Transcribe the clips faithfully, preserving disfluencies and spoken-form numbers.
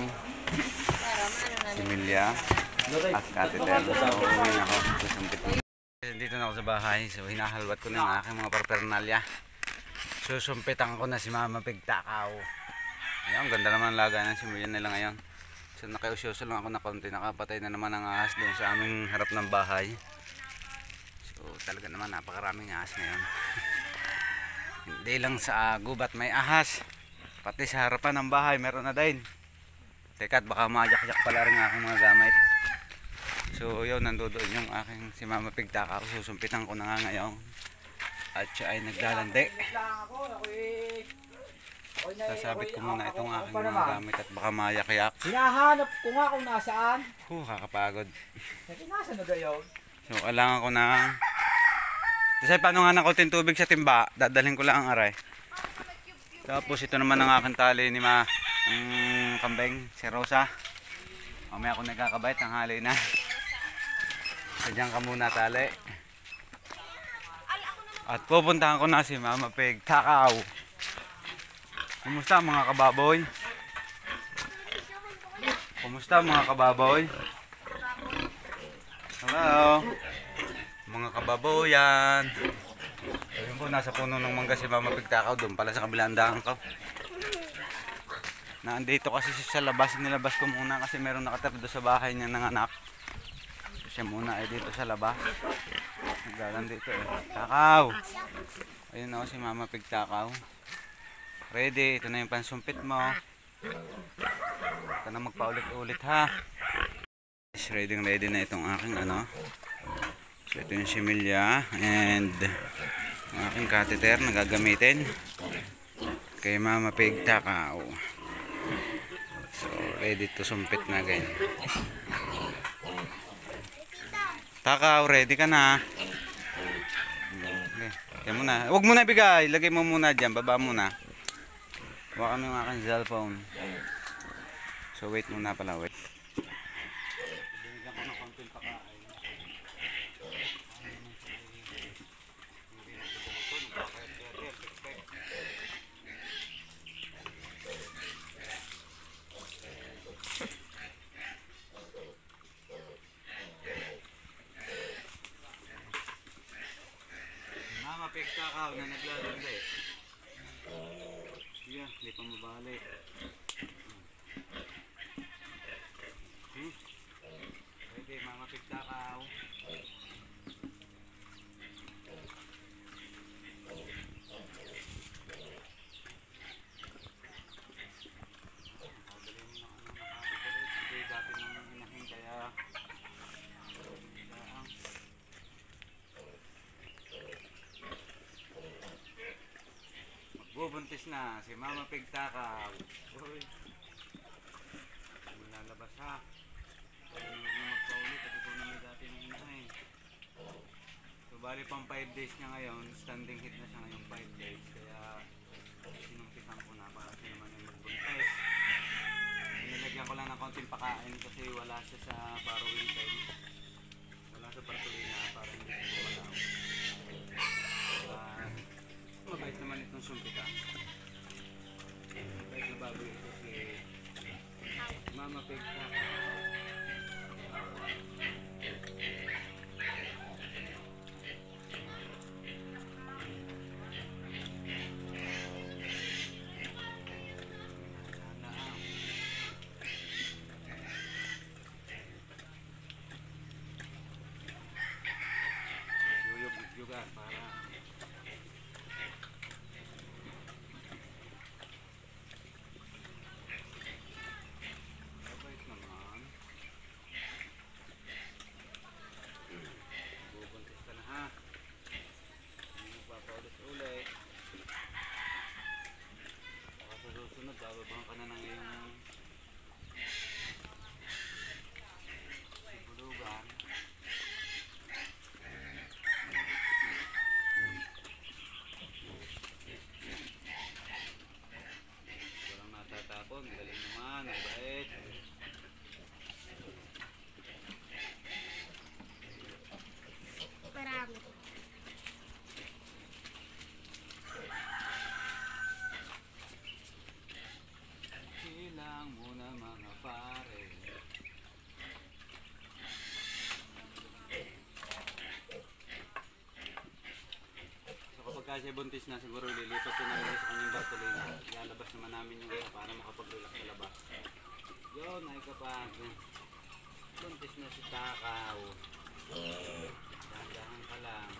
similya at catheter. So, uwi na ako. Susumpit na. Dito na ako sa bahay. So, hinahalwat ko na ang aking mga paraphernalia. So, Susumpitan ko na si Mama Pig Takaw. Ayun, ganda naman laga ng similyan nila ngayon. So nakiusyoso lang ako na konti, nakapatay na naman ang ahas doon sa aming harap ng bahay. So talaga naman napakaraming ahas ngayon. Hindi lang sa gubat may ahas, pati sa harapan ng bahay meron na din. Teka, baka mayak-yak pala rin aking mga gamit. So yun, nandoon yung aking si Mama Pig Takaw. Susumpitan ko na nga ngayon. At siya ay naglalandi. Sasabit ko muna itong aking mga gamit at baka mayak-yak. Hinahanap ko nga kung nasaan. Huh, kakapagod. Nasaan na gayon? So kailangan ko na. Kasi paano nga nakutin tubig sa timba, dadalhin ko lang ang aray. Tapos ito naman ang aking tali ni Ma, ang kambing, si Rosa. Mamaya ako nagkakabait, ang hali na. Sadyan ka muna tali. At pupuntahan ko na si Mama Pig Takaw. Kumusta mga kababoy? Kumusta mga kababoy? Hello mga kababoyan. Ayun po, nasa puno ng mangga si Mama Pig Takaw. Doon pala sa kabilang daan ko. Naandito kasi sa labas. Nilabas ko muna kasi meron nakatapos doon sa bahay niya ng anak. Siya muna ay dito sa labas. Nagdalan dito eh. Takaw! Ayun ako si Mama Pig Takaw. Ready, ito na yung pansumpit mo. Ito na magpaulit-ulit ha. Ready ready na itong aking ano. So ito yung similya and ang aking catheter na gagamitin kay Mama Pig Takaw. So ready to sumpit na ganyan. Takaw, ready ka na. Okay, kaya muna. Huwag mo na bigay. Lagay mo muna dyan. Baba muna. Huwag kami yung aking cellphone. So wait muna pala. Wait. Binigyan ko ng konting pakain. Mama Pig Takaw na naglalandi. Sige, hindi pa mabali. Hmm? Pwede, Mama Pig Takaw. Pagdali mo na ano nakakagalit. Hindi dati nang inahin kaya bubuntis na si Mama Pig Takaw. Uy. Lalabas ha. Ayaw na magpaulit at ito na may dati na inahin. So bali pang five days niya ngayon. Standing heat na siya ngayong five days. Kaya sinumpitan ko na para siya naman yung magbuntis. Nilagyan ko lang ng konting pakain kasi wala siya sa paruin time. Wala sa partulina para hindi siya bumalaw. Uh, mabait naman itong sumpitan. Mabait na baboy ito si Mama Pig Takaw. Yuyog-yugan para mabait naman. Bubuntis ka na ha. Hindi mo papaulit-ulit. Saka sa susunod, bababang ka na ng iyong sibulugan. pagka siya buntis na, siguro lilipat ko na rin sa kanyang Bartolina. Ilalabas naman namin yung ina para makapag-relax sa labas. Yun, ay kapag buntis na si Takaw. Dahan-dahan ka lang.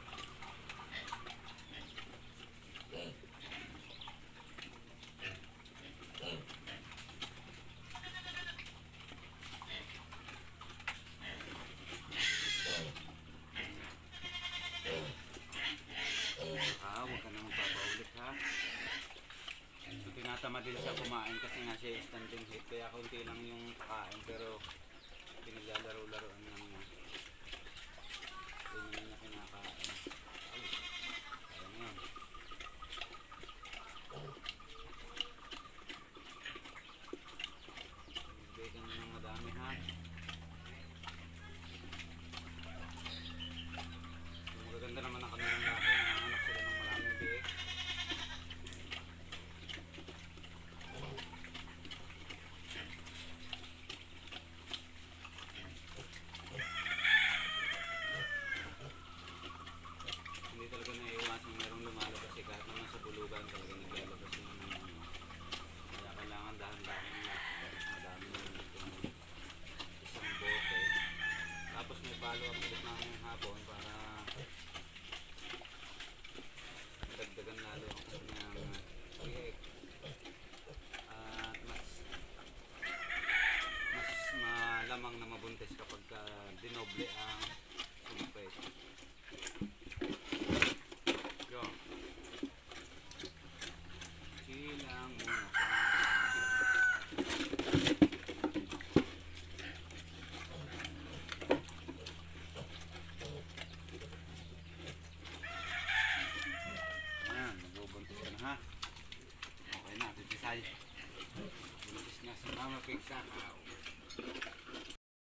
Ah, huwag ka na magpapaulit ha. So, tinatama din siya kumain kasi nga siya standing height. Kaya kaunti lang yung pakain pero pinaglalaro-laroan lang niya. Hindi niya kinakain. Ay, ayan yun. Bigay ka ng madami ha. Magaganda naman ang kanilang laki. Nanganak sila ng maraming biik. Hindi talaga naiiwasan merong lumalabas eh. Kahit naman sa bulugan talaga naglalabas yung ano. Kaya kailangan dahan-dahan lang. Madami naman itong isang bote. Tapos may follow-up ulit namin hapon para dagdagan lalo ang kanyang biik. At mas mas malamang na mabuntis kapag ka dinoble ang sumpit. Yo. Silang muna ka. Ayan, magbubuntis ka na ha. Okay na, titisay. Buntis na si Mama Pig Takaw.